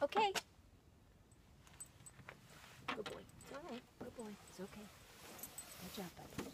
Okay. Good boy. It's all right. Good boy. It's okay. Good job, buddy.